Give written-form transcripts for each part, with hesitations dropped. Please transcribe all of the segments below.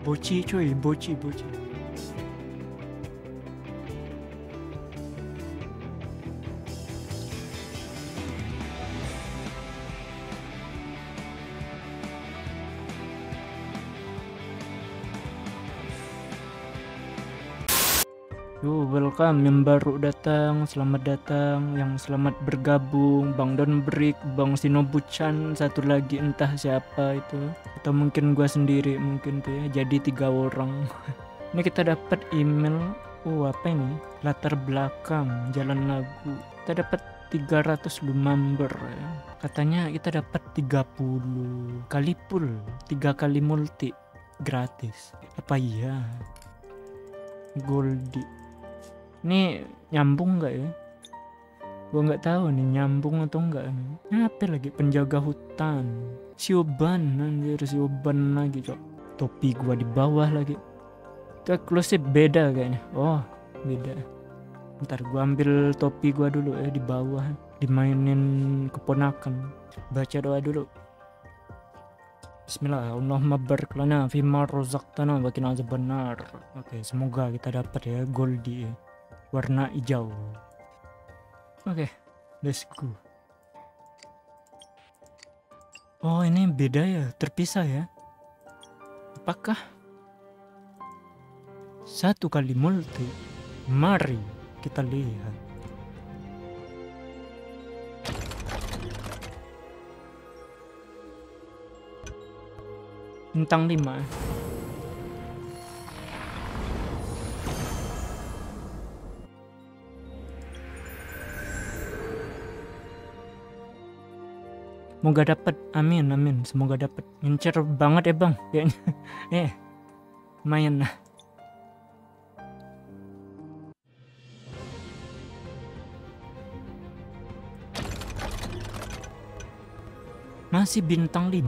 Boci cuy, boci. Yo, welcome yang baru datang, selamat datang, yang selamat bergabung, Bang Don Brick, Bang Shinobu-chan, satu lagi entah siapa itu, atau mungkin gua sendiri mungkin tuh ya, jadi 3 orang. Ini kita dapat email, apa ini? Latar belakang, jalan lagu. Kita dapat 300 lumamber ya. Katanya kita dapat 30 kali full, 3 kali multi gratis. Apa iya? Goldie. Ini nyambung nggak ya? Gua nggak tahu nih nyambung atau enggak nih. Apa lagi penjaga hutan? Sioban, anjir Sioban lagi cok. Topi gua di bawah lagi. Itu eksklusif beda kayaknya. Oh beda. Ntar gua ambil topi gua dulu ya di bawah. Dimainin keponakan. Baca doa dulu. Bismillah, Allahumma barik lana fima razaqtana wa qina azabannar. Oke, semoga kita dapat ya Goldie warna hijau. Oke, let's go. Oh, ini beda ya, terpisah ya. Apakah 1 kali multi? Mari kita lihat. Bintang 5. Semoga dapat, amin, semoga dapat. Ngincer banget ya bang, kayaknya. Lumayan lah. Masih bintang 5.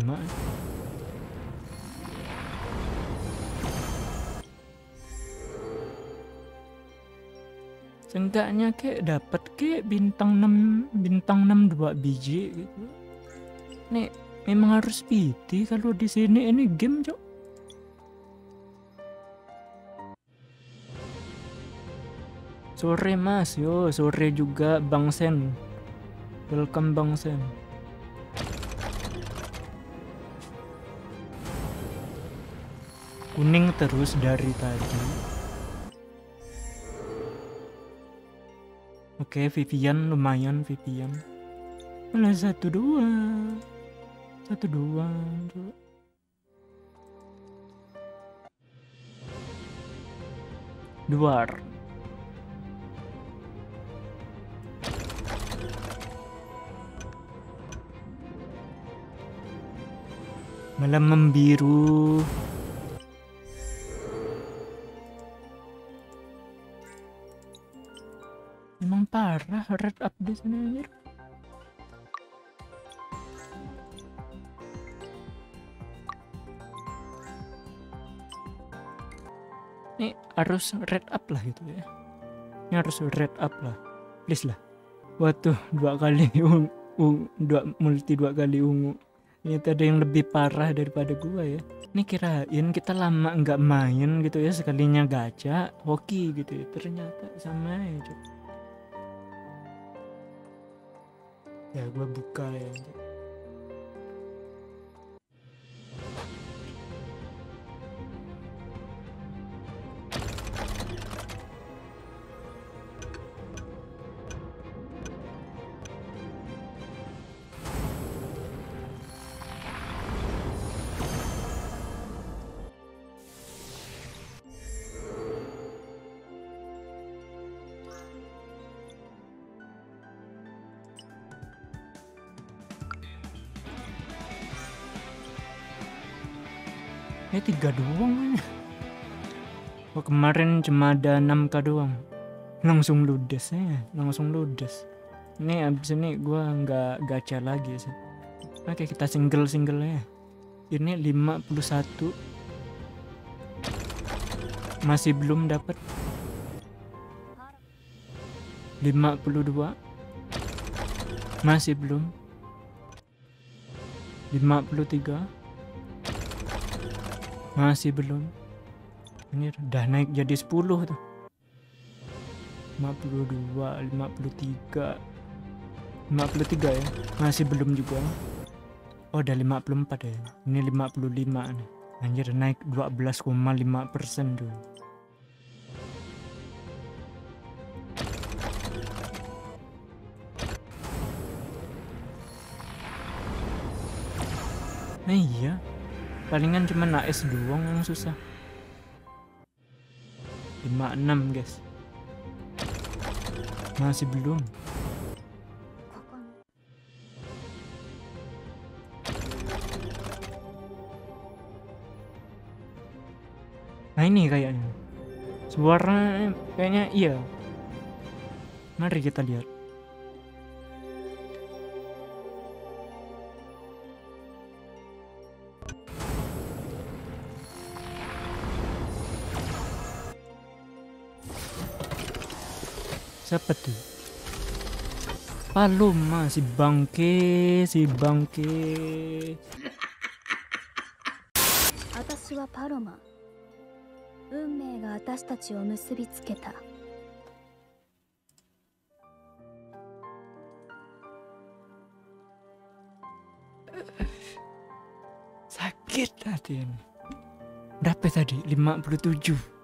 Seenggaknya kayak dapat kayak bintang 6 2 biji gitu. Nih memang harus PT kalau di sini ini game cok. Sore mas, yo sore juga Bang Sen. Welcome Bang Sen. Kuning terus dari tadi. Oke, Vivian lumayan Vivian. Malah 1-2 coba. Duar. Malam membiru. Memang parah red up di sini anjir. Ini harus red up lah gitu ya. Ini harus red up lah. Please lah. Waduh, 2 kali multi 2 kali ungu. Ini ada yang lebih parah daripada gua ya. Ini kirain kita lama nggak main gitu ya, sekalinya gacha hoki gitu ya. Ternyata sama ya. Ya gua buka ya. Ini 3 doang. Oh, kemarin cuma ada 6k doang. Langsung ludes ya, langsung ludes. Ini abis ini gua nggak gacha lagi sih. Oke, kita single ya. Ini 51. Masih belum dapat. 52. Masih belum. 53. Masih belum. Ini udah naik jadi 10 tuh. 52, 53. 53 ya. Masih belum juga. Oh, udah 54 ya. Ini 55 nih. Anjir, naik 12,5% tuh. Nah iya, palingan cuma AS doang yang susah. 56 guys. Masih belum. Nah ini kayaknya suara kayaknya iya. Mari kita lihat. Siapa tuh? Paloma, si bangke. 私はパロマ。運命が私たちを結びつけた。 Sakit hati ini. Berapa tadi? 57.